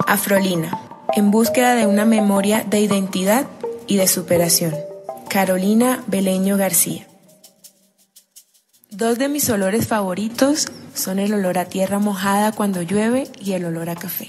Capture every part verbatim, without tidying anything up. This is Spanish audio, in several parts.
Afrolina, en búsqueda de una memoria de identidad y de superación. Carolina Beleño García. Dos de mis olores favoritos son el olor a tierra mojada cuando llueve y el olor a café.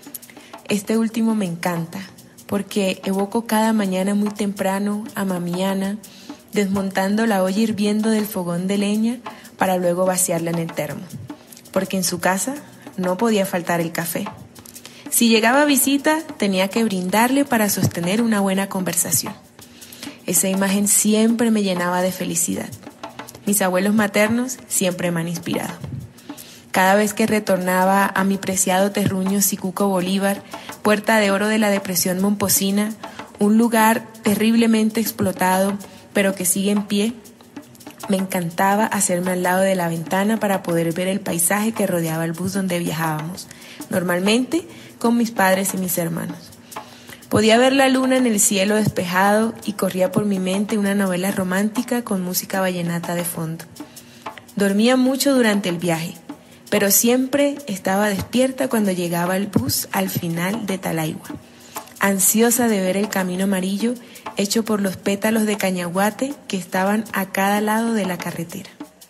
Este último me encanta porque evoco cada mañana muy temprano a mami Ana desmontando la olla hirviendo del fogón de leña para luego vaciarla en el termo, porque en su casa no podía faltar el café. Si llegaba visita, tenía que brindarle para sostener una buena conversación. Esa imagen siempre me llenaba de felicidad. Mis abuelos maternos siempre me han inspirado. Cada vez que retornaba a mi preciado terruño Sicuco Bolívar, puerta de oro de la depresión momposina, un lugar terriblemente explotado, pero que sigue en pie, me encantaba hacerme al lado de la ventana para poder ver el paisaje que rodeaba el bus donde viajábamos, normalmente con mis padres y mis hermanos. Podía ver la luna en el cielo despejado y corría por mi mente una novela romántica con música vallenata de fondo. Dormía mucho durante el viaje, pero siempre estaba despierta cuando llegaba el bus al final de Talaigua, ansiosa de ver el camino amarillo hecho por los pétalos de cañaguate que estaban a cada lado de la carretera.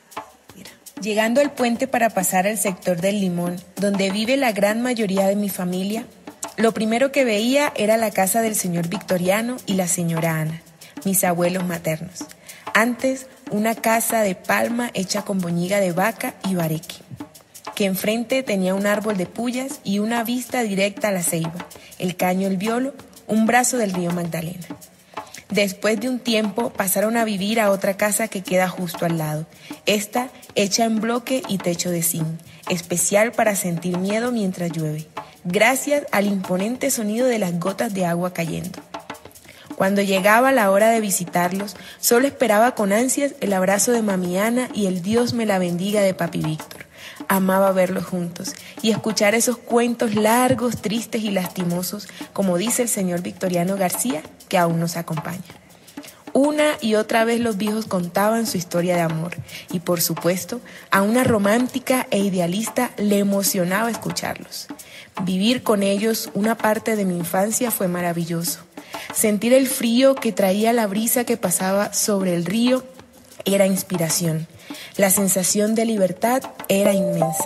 Llegando al puente para pasar al sector del Limón, donde vive la gran mayoría de mi familia, lo primero que veía era la casa del señor Victoriano y la señora Ana, mis abuelos maternos. Antes, una casa de palma hecha con boñiga de vaca y bareque, que enfrente tenía un árbol de puyas y una vista directa a la ceiba, el caño El Violo, un brazo del río Magdalena. Después de un tiempo pasaron a vivir a otra casa que queda justo al lado, esta hecha en bloque y techo de zinc, especial para sentir miedo mientras llueve, gracias al imponente sonido de las gotas de agua cayendo. Cuando llegaba la hora de visitarlos, solo esperaba con ansias el abrazo de mami Ana y el Dios me la bendiga de papi Víctor. Amaba verlos juntos y escuchar esos cuentos largos, tristes y lastimosos, como dice el señor Victoriano García, que aún nos acompaña. Una y otra vez los viejos contaban su historia de amor y, por supuesto, a una romántica e idealista le emocionaba escucharlos. Vivir con ellos una parte de mi infancia fue maravilloso. Sentir el frío que traía la brisa que pasaba sobre el río era inspiración. La sensación de libertad era inmensa.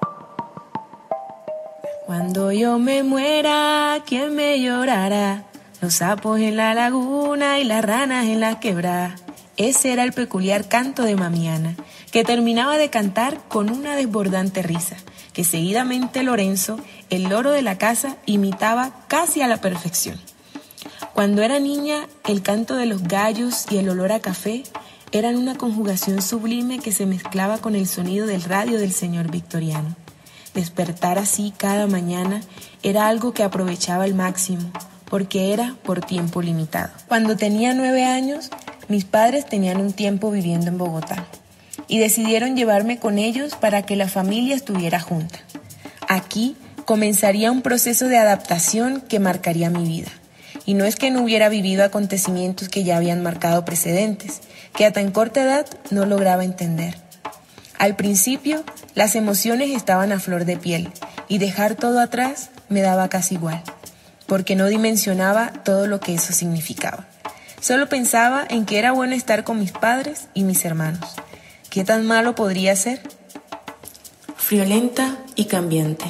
Cuando yo me muera, ¿quién me llorará? Los sapos en la laguna y las ranas en la quebrada. Ese era el peculiar canto de mami Ana, que terminaba de cantar con una desbordante risa, que seguidamente Lorenzo, el loro de la casa, imitaba casi a la perfección. Cuando era niña, el canto de los gallos y el olor a café eran una conjugación sublime que se mezclaba con el sonido del radio del señor Victoriano. Despertar así cada mañana era algo que aprovechaba al máximo, porque era por tiempo limitado. Cuando tenía nueve años, mis padres tenían un tiempo viviendo en Bogotá y decidieron llevarme con ellos para que la familia estuviera junta. Aquí comenzaría un proceso de adaptación que marcaría mi vida. Y no es que no hubiera vivido acontecimientos que ya habían marcado precedentes, que a tan corta edad no lograba entender. Al principio, las emociones estaban a flor de piel y dejar todo atrás me daba casi igual, porque no dimensionaba todo lo que eso significaba. Solo pensaba en que era bueno estar con mis padres y mis hermanos. ¿Qué tan malo podría ser? Friolenta y cambiante.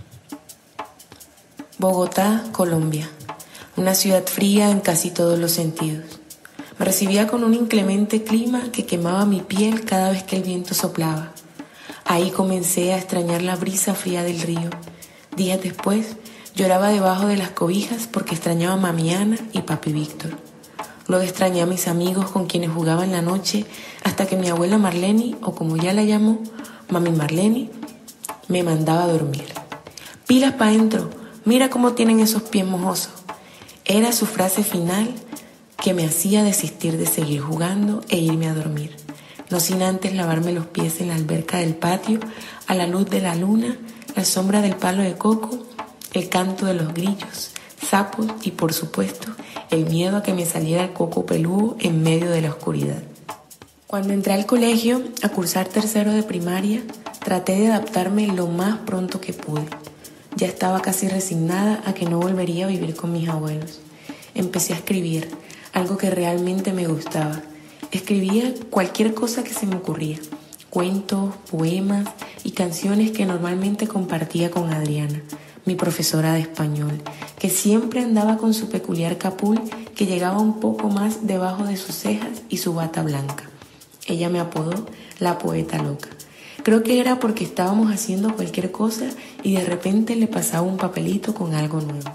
Bogotá, Colombia. Una ciudad fría en casi todos los sentidos. Me recibía con un inclemente clima que quemaba mi piel cada vez que el viento soplaba. Ahí comencé a extrañar la brisa fría del río. Días después, lloraba debajo de las cobijas porque extrañaba a mami Ana y papi Víctor. Luego extrañé a mis amigos con quienes jugaba en la noche hasta que mi abuela Marleni, o como ya la llamó, mami Marleni, me mandaba a dormir. Pilas pa' dentro, mira cómo tienen esos pies mojosos. Era su frase final que me hacía desistir de seguir jugando e irme a dormir, no sin antes lavarme los pies en la alberca del patio, a la luz de la luna, la sombra del palo de coco, el canto de los grillos, sapos y, por supuesto, el miedo a que me saliera el coco peludo en medio de la oscuridad. Cuando entré al colegio a cursar tercero de primaria, traté de adaptarme lo más pronto que pude. Ya estaba casi resignada a que no volvería a vivir con mis abuelos. Empecé a escribir, algo que realmente me gustaba. Escribía cualquier cosa que se me ocurría, cuentos, poemas y canciones que normalmente compartía con Adriana, mi profesora de español, que siempre andaba con su peculiar capul que llegaba un poco más debajo de sus cejas y su bata blanca. Ella me apodó la poeta loca. Creo que era porque estábamos haciendo cualquier cosa y de repente le pasaba un papelito con algo nuevo.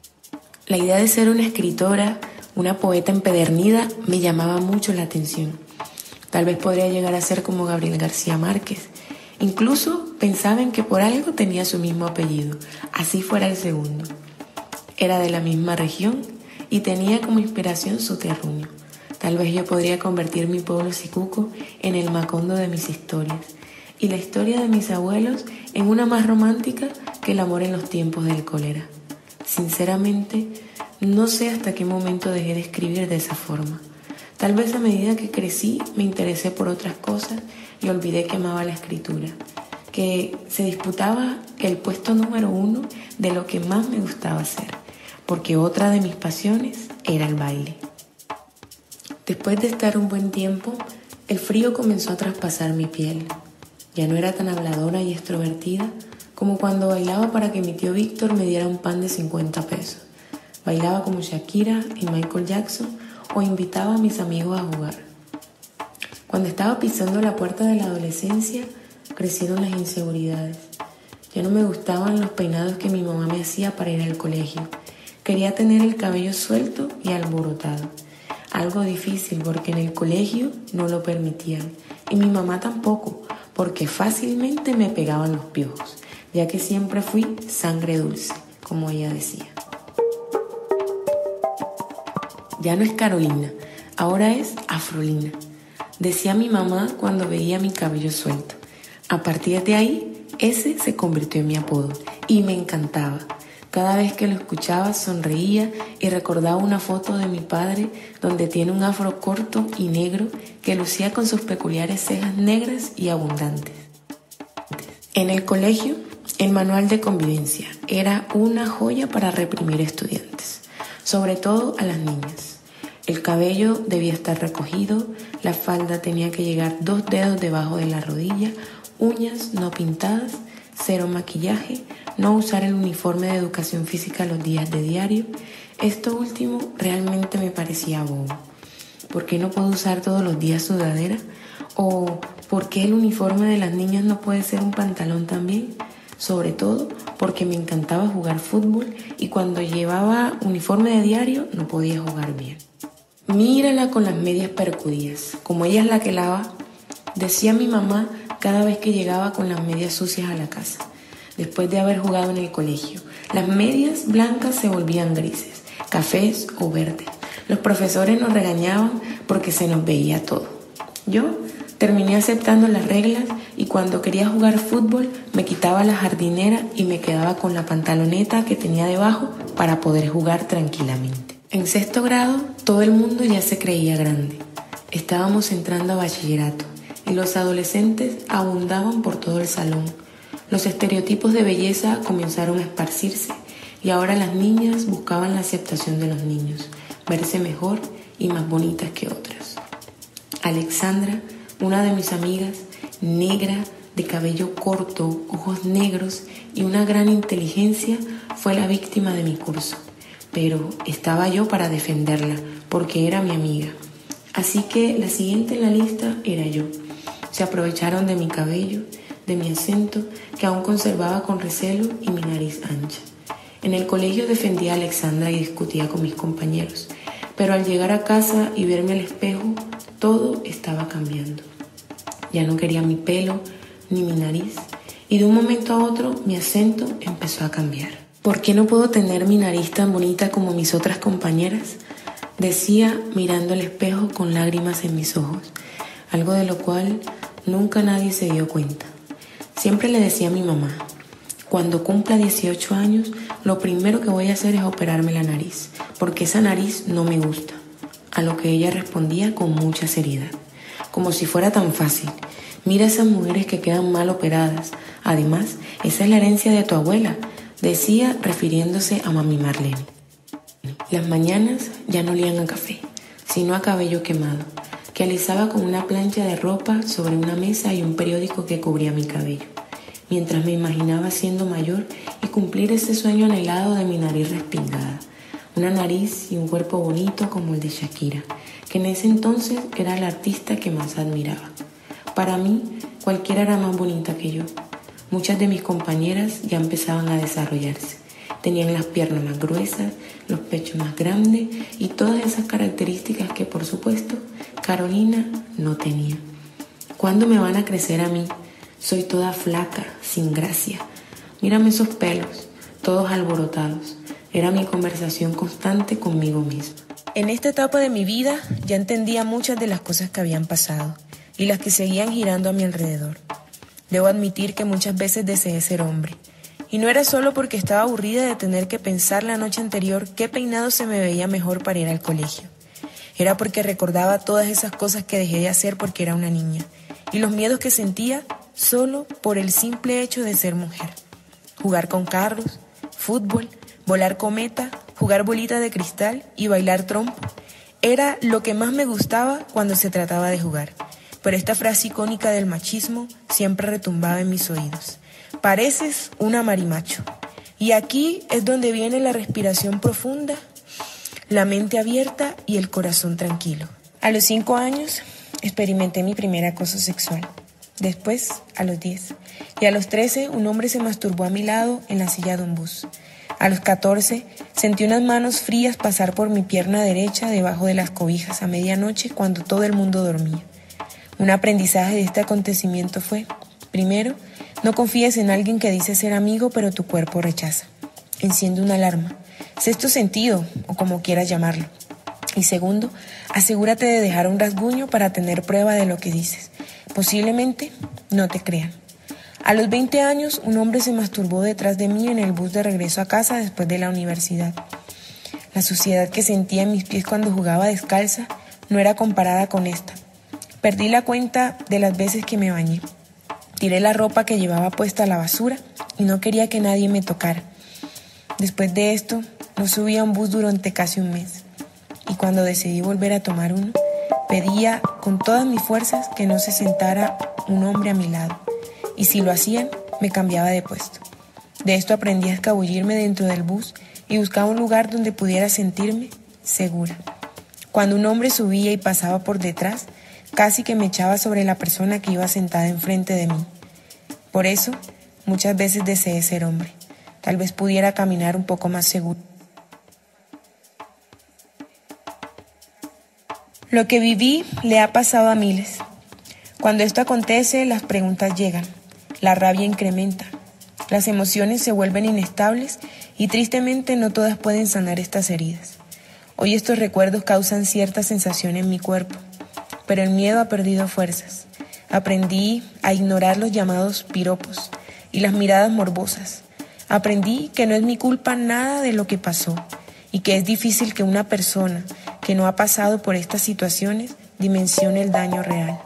La idea de ser una escritora, una poeta empedernida, me llamaba mucho la atención. Tal vez podría llegar a ser como Gabriel García Márquez. Incluso pensaba en que por algo tenía su mismo apellido, así fuera el segundo. Era de la misma región y tenía como inspiración su terruño. Tal vez yo podría convertir mi pueblo Sicuco en el Macondo de mis historias y la historia de mis abuelos en una más romántica que el amor en los tiempos del cólera. Sinceramente, no sé hasta qué momento dejé de escribir de esa forma. Tal vez a medida que crecí me interesé por otras cosas y olvidé que amaba la escritura, que se disputaba el puesto número uno de lo que más me gustaba hacer, porque otra de mis pasiones era el baile. Después de estar un buen tiempo, el frío comenzó a traspasar mi piel. Ya no era tan habladora y extrovertida como cuando bailaba para que mi tío Víctor me diera un pan de cincuenta pesos. Bailaba como Shakira y Michael Jackson o invitaba a mis amigos a jugar. Cuando estaba pisando la puerta de la adolescencia, crecieron las inseguridades. Ya no me gustaban los peinados que mi mamá me hacía para ir al colegio. Quería tener el cabello suelto y alborotado. Algo difícil porque en el colegio no lo permitían. Y mi mamá tampoco, porque fácilmente me pegaban los piojos, ya que siempre fui sangre dulce, como ella decía. Ya no es Carolina, ahora es Afrolina, decía mi mamá cuando veía mi cabello suelto. A partir de ahí, ese se convirtió en mi apodo y me encantaba. Cada vez que lo escuchaba sonreía y recordaba una foto de mi padre donde tiene un afro corto y negro que lucía con sus peculiares cejas negras y abundantes. En el colegio, el manual de convivencia era una joya para reprimir estudiantes, sobre todo a las niñas. El cabello debía estar recogido, la falda tenía que llegar dos dedos debajo de la rodilla, uñas no pintadas, cero maquillaje, no usar el uniforme de educación física los días de diario. Esto último realmente me parecía bobo. ¿Por qué no puedo usar todos los días sudadera? ¿O por qué el uniforme de las niñas no puede ser un pantalón también? Sobre todo porque me encantaba jugar fútbol y cuando llevaba uniforme de diario no podía jugar bien. Mírala con las medias percudidas, como ella es la que lava, decía mi mamá cada vez que llegaba con las medias sucias a la casa. Después de haber jugado en el colegio, las medias blancas se volvían grises, cafés o verdes. Los profesores nos regañaban porque se nos veía todo. Yo terminé aceptando las reglas y cuando quería jugar fútbol me quitaba la jardinera y me quedaba con la pantaloneta que tenía debajo para poder jugar tranquilamente. En sexto grado, todo el mundo ya se creía grande. Estábamos entrando a bachillerato y los adolescentes abundaban por todo el salón. Los estereotipos de belleza comenzaron a esparcirse y ahora las niñas buscaban la aceptación de los niños, verse mejor y más bonitas que otras. Alexandra, una de mis amigas, negra, de cabello corto, ojos negros y una gran inteligencia, fue la víctima de mi curso. Pero estaba yo para defenderla, porque era mi amiga. Así que la siguiente en la lista era yo. Se aprovecharon de mi cabello, de mi acento, que aún conservaba con recelo, y mi nariz ancha. En el colegio defendía a Alexandra y discutía con mis compañeros, pero al llegar a casa y verme al espejo, todo estaba cambiando. Ya no quería mi pelo ni mi nariz, y de un momento a otro mi acento empezó a cambiar. ¿Por qué no puedo tener mi nariz tan bonita como mis otras compañeras? Decía mirando al espejo con lágrimas en mis ojos, algo de lo cual nunca nadie se dio cuenta. Siempre le decía a mi mamá, cuando cumpla dieciocho años, lo primero que voy a hacer es operarme la nariz, porque esa nariz no me gusta. A lo que ella respondía con mucha seriedad, como si fuera tan fácil. Mira esas mujeres que quedan mal operadas. Además, esa es la herencia de tu abuela. Decía refiriéndose a mami Marlene. Las mañanas ya no olían a café, sino a cabello quemado, que alisaba con una plancha de ropa sobre una mesa y un periódico que cubría mi cabello, mientras me imaginaba siendo mayor y cumplir ese sueño anhelado de mi nariz respingada, una nariz y un cuerpo bonito como el de Shakira, que en ese entonces era la artista que más admiraba. Para mí, cualquiera era más bonita que yo. Muchas de mis compañeras ya empezaban a desarrollarse. Tenían las piernas más gruesas, los pechos más grandes y todas esas características que, por supuesto, Carolina no tenía. ¿Cuándo me van a crecer a mí? Soy toda flaca, sin gracia. Mírame esos pelos, todos alborotados. Era mi conversación constante conmigo misma. En esta etapa de mi vida ya entendía muchas de las cosas que habían pasado y las que seguían girando a mi alrededor. Debo admitir que muchas veces deseé ser hombre. Y no era solo porque estaba aburrida de tener que pensar la noche anterior qué peinado se me veía mejor para ir al colegio. Era porque recordaba todas esas cosas que dejé de hacer porque era una niña y los miedos que sentía solo por el simple hecho de ser mujer. Jugar con carros, fútbol, volar cometa, jugar bolita de cristal y bailar trompo era lo que más me gustaba cuando se trataba de jugar. Pero esta frase icónica del machismo siempre retumbaba en mis oídos. Pareces una marimacho. Y aquí es donde viene la respiración profunda, la mente abierta y el corazón tranquilo. A los cinco años experimenté mi primer acoso sexual. Después, a los diez. Y a los trece, un hombre se masturbó a mi lado en la silla de un bus. A los catorce, sentí unas manos frías pasar por mi pierna derecha debajo de las cobijas a medianoche cuando todo el mundo dormía. Un aprendizaje de este acontecimiento fue, primero, no confíes en alguien que dice ser amigo pero tu cuerpo rechaza. Enciende una alarma. Sexto sentido, o como quieras llamarlo. Y segundo, asegúrate de dejar un rasguño para tener prueba de lo que dices. Posiblemente no te crean. A los veinte años, un hombre se masturbó detrás de mí en el bus de regreso a casa después de la universidad. La suciedad que sentía en mis pies cuando jugaba descalza no era comparada con esta. Perdí la cuenta de las veces que me bañé. Tiré la ropa que llevaba puesta a la basura y no quería que nadie me tocara. Después de esto, no subí a un bus durante casi un mes. Y cuando decidí volver a tomar uno, pedía con todas mis fuerzas que no se sentara un hombre a mi lado. Y si lo hacían, me cambiaba de puesto. De esto aprendí a escabullirme dentro del bus y buscaba un lugar donde pudiera sentirme segura. Cuando un hombre subía y pasaba por detrás, casi que me echaba sobre la persona que iba sentada enfrente de mí. Por eso, muchas veces deseé ser hombre. Tal vez pudiera caminar un poco más seguro. Lo que viví le ha pasado a miles. Cuando esto acontece, las preguntas llegan, la rabia incrementa, las emociones se vuelven inestables y tristemente no todas pueden sanar estas heridas. Hoy estos recuerdos causan cierta sensación en mi cuerpo, pero el miedo ha perdido fuerzas. Aprendí a ignorar los llamados piropos y las miradas morbosas. Aprendí que no es mi culpa nada de lo que pasó y que es difícil que una persona que no ha pasado por estas situaciones dimensione el daño real.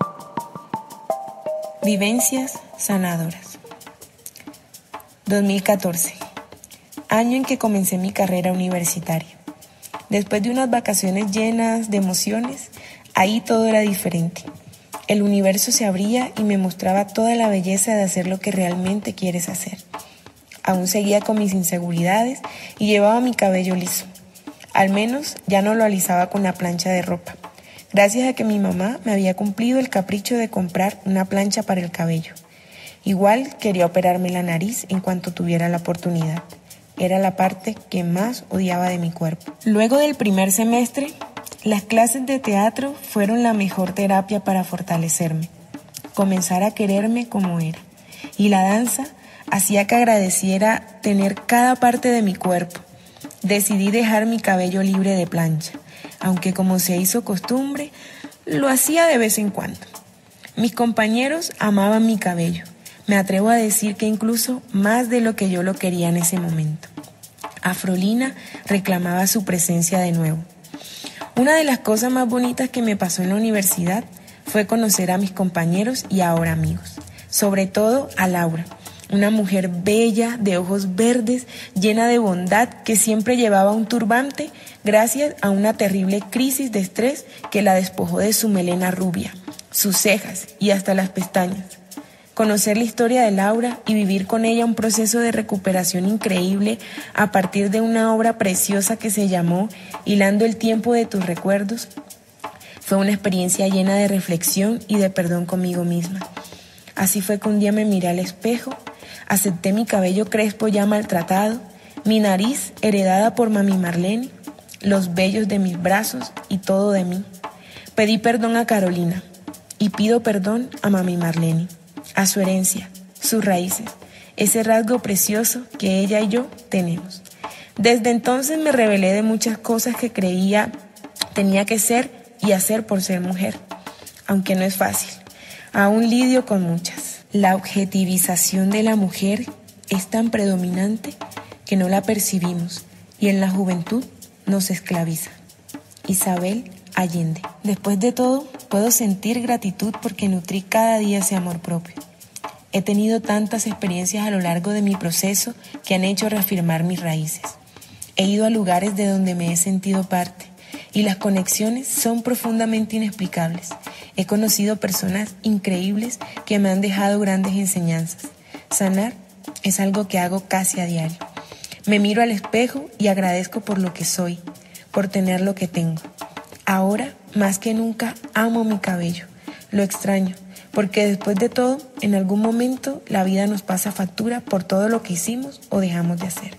Vivencias sanadoras. dos mil catorce. Año en que comencé mi carrera universitaria. Después de unas vacaciones llenas de emociones, ahí todo era diferente. El universo se abría y me mostraba toda la belleza de hacer lo que realmente quieres hacer. Aún seguía con mis inseguridades y llevaba mi cabello liso. Al menos ya no lo alisaba con la plancha de ropa. Gracias a que mi mamá me había cumplido el capricho de comprar una plancha para el cabello. Igual quería operarme la nariz en cuanto tuviera la oportunidad. Era la parte que más odiaba de mi cuerpo. Luego del primer semestre, las clases de teatro fueron la mejor terapia para fortalecerme, comenzar a quererme como era. Y la danza hacía que agradeciera tener cada parte de mi cuerpo. Decidí dejar mi cabello libre de plancha, aunque como se hizo costumbre, lo hacía de vez en cuando. Mis compañeros amaban mi cabello. Me atrevo a decir que incluso más de lo que yo lo quería en ese momento. Afrolina reclamaba su presencia de nuevo. Una de las cosas más bonitas que me pasó en la universidad fue conocer a mis compañeros y ahora amigos, sobre todo a Laura, Una mujer bella, de ojos verdes, llena de bondad, que siempre llevaba un turbante gracias a una terrible crisis de estrés que la despojó de su melena rubia, sus cejas y hasta las pestañas. Conocer la historia de Laura y vivir con ella un proceso de recuperación increíble a partir de una obra preciosa que se llamó Hilando el tiempo de tus recuerdos, fue una experiencia llena de reflexión y de perdón conmigo misma. Así fue que un día me miré al espejo, acepté mi cabello crespo ya maltratado, mi nariz heredada por mami Marlene, los vellos de mis brazos y todo de mí. Pedí perdón a Carolina y pido perdón a mami Marlene, a su herencia, sus raíces, ese rasgo precioso que ella y yo tenemos. Desde entonces me rebelé de muchas cosas que creía tenía que ser y hacer por ser mujer, aunque no es fácil. Aún lidio con muchas. La objetivización de la mujer es tan predominante que no la percibimos y en la juventud nos esclaviza. Isabel Allende. Después de todo, puedo sentir gratitud porque nutrí cada día ese amor propio. He tenido tantas experiencias a lo largo de mi proceso que han hecho reafirmar mis raíces. He ido a lugares de donde me he sentido parte y las conexiones son profundamente inexplicables. He conocido personas increíbles que me han dejado grandes enseñanzas. Sanar es algo que hago casi a diario. Me miro al espejo y agradezco por lo que soy, por tener lo que tengo. Ahora, más que nunca, amo mi cabello. Lo extraño, porque después de todo, en algún momento la vida nos pasa factura por todo lo que hicimos o dejamos de hacer.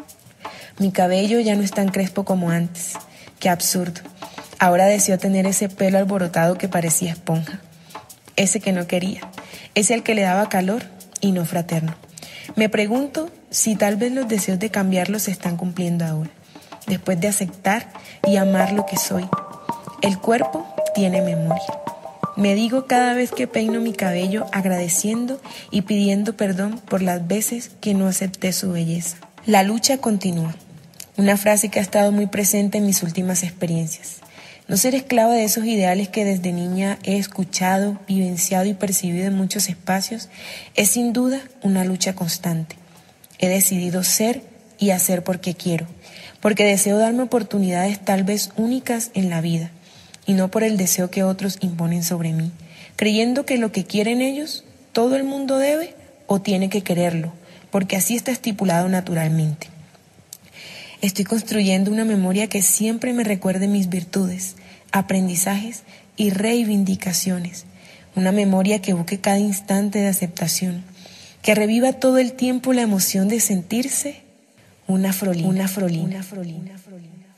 Mi cabello ya no es tan crespo como antes. Qué absurdo. Ahora deseo tener ese pelo alborotado que parecía esponja. Ese que no quería. Ese al que le daba calor y no fraterno. Me pregunto si tal vez los deseos de cambiarlo se están cumpliendo ahora, después de aceptar y amar lo que soy. El cuerpo tiene memoria. Me digo cada vez que peino mi cabello agradeciendo y pidiendo perdón por las veces que no acepté su belleza. La lucha continúa. Una frase que ha estado muy presente en mis últimas experiencias. No ser esclava de esos ideales que desde niña he escuchado, vivenciado y percibido en muchos espacios es sin duda una lucha constante. He decidido ser y hacer porque quiero, porque deseo darme oportunidades tal vez únicas en la vida y no por el deseo que otros imponen sobre mí, creyendo que lo que quieren ellos, todo el mundo debe o tiene que quererlo, porque así está estipulado naturalmente. Estoy construyendo una memoria que siempre me recuerde mis virtudes, aprendizajes y reivindicaciones. Una memoria que evoque cada instante de aceptación, que reviva todo el tiempo la emoción de sentirse una frolina, una frolina, una frolina, una frolina.